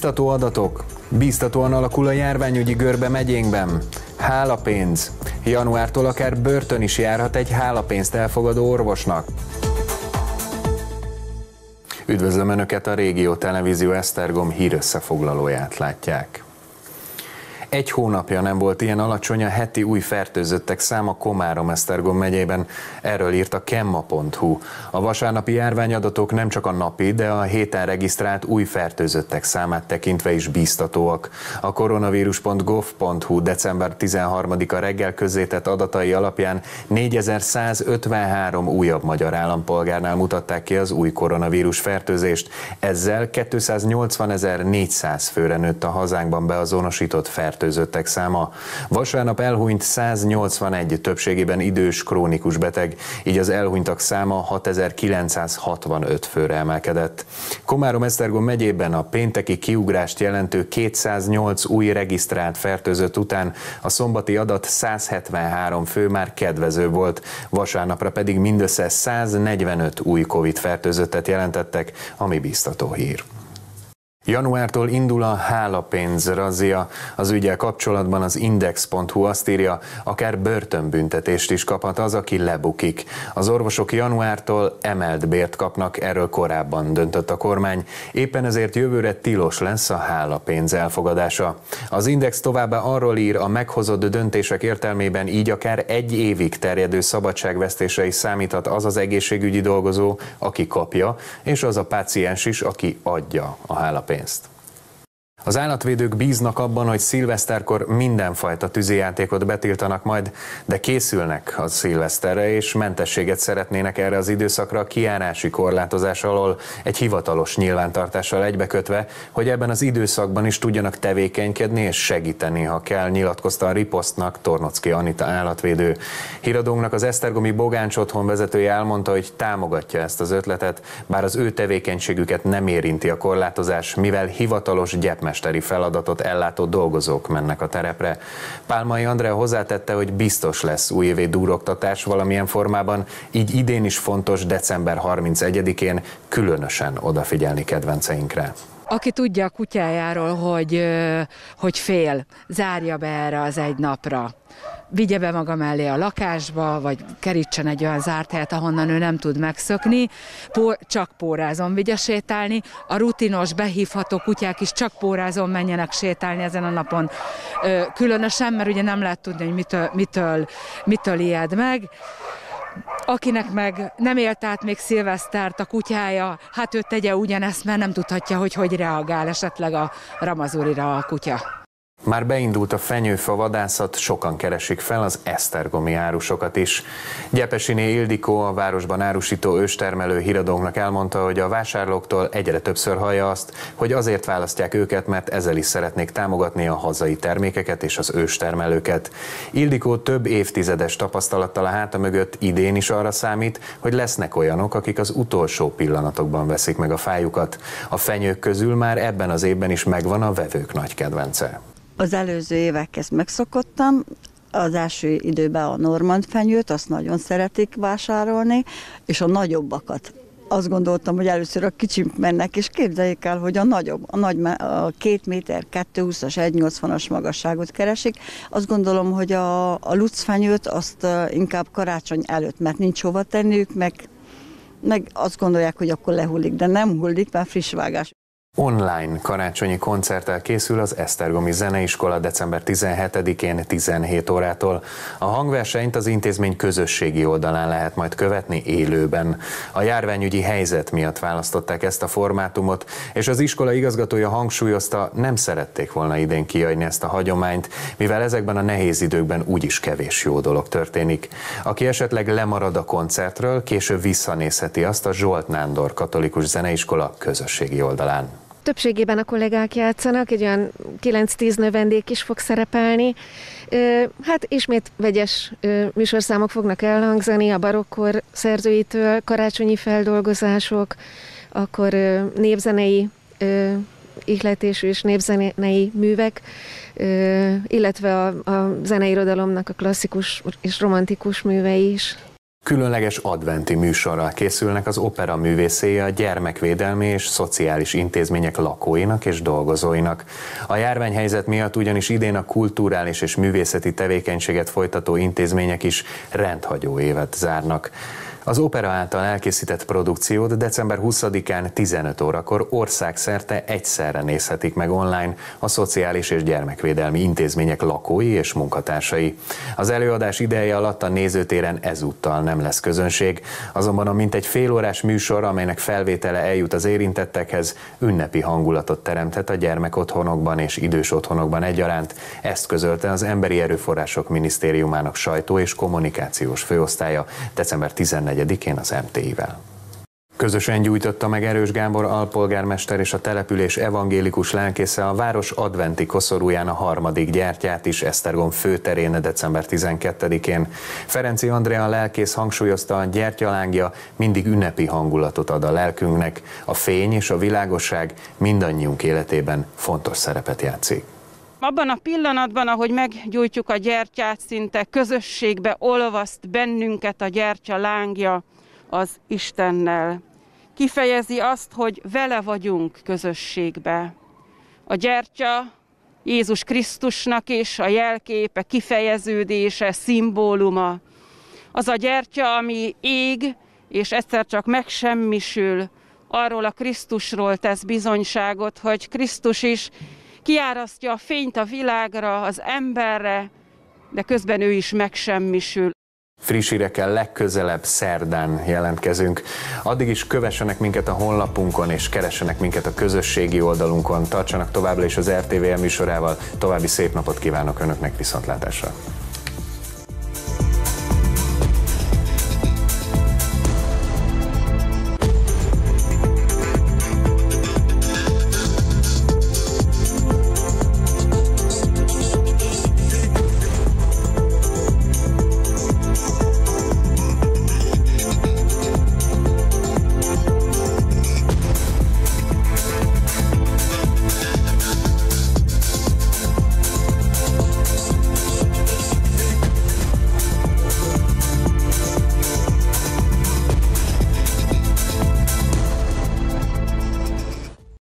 Bíztató adatok. Bíztatóan alakul a járványügyi görbe megyénkben. Hálapénz. Januártól akár börtön is járhat egy hálapénzt elfogadó orvosnak. Üdvözlöm Önöket, a Régió Televízió Esztergom hírösszefoglalóját látják. Egy hónapja nem volt ilyen alacsony a heti új fertőzöttek száma Komárom-Esztergom megyében, erről írt a kemma.hu. A vasárnapi járványadatok nem csak a napi, de a héten regisztrált új fertőzöttek számát tekintve is bíztatóak. A koronavírus.gov.hu december 13-a reggel közzétett adatai alapján 4153 újabb magyar állampolgárnál mutatták ki az új koronavírus fertőzést, ezzel 280.400 főre nőtt a hazánkban beazonosított fertőzöttek száma. Vasárnap elhunyt 181 többségében idős krónikus beteg, így az elhunytak száma 6965 főre emelkedett. Komárom-Esztergom megyében a pénteki kiugrást jelentő 208 új regisztrált fertőzött után a szombati adat 173 fő már kedvező volt, vasárnapra pedig mindössze 145 új Covid fertőzöttet jelentettek, ami bíztató hír. Januártól indul a hálapénz razzia. Az üggyel kapcsolatban az Index.hu azt írja, akár börtönbüntetést is kaphat az, aki lebukik. Az orvosok januártól emelt bért kapnak, erről korábban döntött a kormány. Éppen ezért jövőre tilos lesz a hálapénz elfogadása. Az Index továbbá arról ír, a meghozott döntések értelmében így akár egy évig terjedő szabadságvesztésre is számíthat az az egészségügyi dolgozó, aki kapja, és az a páciens is, aki adja a hálapénzt. Az állatvédők bíznak abban, hogy szilveszterkor mindenfajta tűzijátékot betiltanak majd, de készülnek a szilveszterre, és mentességet szeretnének erre az időszakra a kijárási korlátozás alól, egy hivatalos nyilvántartással egybekötve, hogy ebben az időszakban is tudjanak tevékenykedni és segíteni, ha kell, nyilatkozta a Riposztnak Tornocki Anita állatvédő. Híradónknak az esztergomi Bogáncs otthon vezetője elmondta, hogy támogatja ezt az ötletet, bár az ő tevékenységüket nem érinti a korlátozás, mivel hivatalos gyepmesteri feladatot ellátó dolgozók mennek a terepre. Pálmai Andrea hozzátette, hogy biztos lesz újévi dúroktatás valamilyen formában, így idén is fontos december 31-én különösen odafigyelni kedvenceinkre. Aki tudja a kutyájáról, hogy fél, zárja be erre az egy napra. Vigye be maga mellé a lakásba, vagy kerítsen egy olyan zárt helyet, ahonnan ő nem tud megszökni, csak pórázon vigye sétálni. A rutinos, behívható kutyák is csak pórázon menjenek sétálni ezen a napon. Különösen, mert ugye nem lehet tudni, hogy mitől ijed meg. Akinek meg nem élt át még szilvesztert a kutyája, hát ő tegye ugyanezt, mert nem tudhatja, hogy reagál esetleg a ramazurira a kutya. Már beindult a fenyőfa vadászat, sokan keresik fel az esztergomi árusokat is. Gyepesiné Ildikó, a városban árusító őstermelő híradónknak elmondta, hogy a vásárlóktól egyre többször hallja azt, hogy azért választják őket, mert ezzel is szeretnék támogatni a hazai termékeket és az őstermelőket. Ildikó több évtizedes tapasztalattal a háta mögött idén is arra számít, hogy lesznek olyanok, akik az utolsó pillanatokban veszik meg a fájukat. A fenyők közül már ebben az évben is megvan a vevők nagy kedvence. Az előző évekhez megszokottam, az első időben a normand fenyőt, azt nagyon szeretik vásárolni, és a nagyobbakat. Azt gondoltam, hogy először a kicsik mennek, és képzeljék el, hogy a 2 méter, 2,20-as, 1,80-as magasságot keresik. Azt gondolom, hogy a lucfenyőt azt inkább karácsony előtt, mert nincs hova tenniük, meg azt gondolják, hogy akkor lehullik, de nem hullik, mert friss vágás. Online karácsonyi koncerttel készül az Esztergomi Zeneiskola december 17-én 17 órától. A hangversenyt az intézmény közösségi oldalán lehet majd követni élőben. A járványügyi helyzet miatt választották ezt a formátumot, és az iskola igazgatója hangsúlyozta, nem szerették volna idén kiadni ezt a hagyományt, mivel ezekben a nehéz időkben úgyis kevés jó dolog történik. Aki esetleg lemarad a koncertről, később visszanézheti azt a Zsolt Nándor Katolikus Zeneiskola közösségi oldalán. Többségében a kollégák játszanak, egy olyan 9-10 növendék is fog szerepelni. Hát ismét vegyes műsorszámok fognak elhangzani a barokkor szerzőitől, karácsonyi feldolgozások, akkor népzenei ihletésű és népzenei művek, illetve a zeneirodalomnak a klasszikus és romantikus művei is. Különleges adventi műsorral készülnek az opera művészei a gyermekvédelmi és szociális intézmények lakóinak és dolgozóinak. A járványhelyzet miatt ugyanis idén a kulturális és művészeti tevékenységet folytató intézmények is rendhagyó évet zárnak. Az opera által elkészített produkciót december 20-án 15 órakor országszerte egyszerre nézhetik meg online a szociális és gyermekvédelmi intézmények lakói és munkatársai. Az előadás ideje alatt a nézőtéren ezúttal nem lesz közönség, azonban a mintegy félórás műsor, amelynek felvétele eljut az érintettekhez, ünnepi hangulatot teremthet a gyermekotthonokban és idős otthonokban egyaránt. Ezt közölte az Emberi Erőforrások Minisztériumának sajtó- és kommunikációs főosztálya december 14-én az MTI-vel. Közösen gyújtotta meg Erős Gábor alpolgármester és a település evangélikus lelkésze a város adventi koszorúján a harmadik gyertyát is Esztergom főterén december 12-én. Ferenci Andrea lelkész hangsúlyozta, a gyertyalángja mindig ünnepi hangulatot ad a lelkünknek, a fény és a világosság mindannyiunk életében fontos szerepet játszik. Abban a pillanatban, ahogy meggyújtjuk a gyertyát, szinte közösségbe olvaszt bennünket a gyertya lángja az Istennel. Kifejezi azt, hogy vele vagyunk közösségbe. A gyertya Jézus Krisztusnak is a jelképe, kifejeződése, szimbóluma. Az a gyertya, ami ég, és egyszer csak megsemmisül, arról a Krisztusról tesz bizonyságot, hogy Krisztus is kiárasztja a fényt a világra, az emberre, de közben ő is megsemmisül. Friss hírekkel legközelebb szerdán jelentkezünk. Addig is kövessenek minket a honlapunkon és keressenek minket a közösségi oldalunkon. Tartsanak továbbra is az RTVL műsorával. További szép napot kívánok Önöknek, viszontlátásra!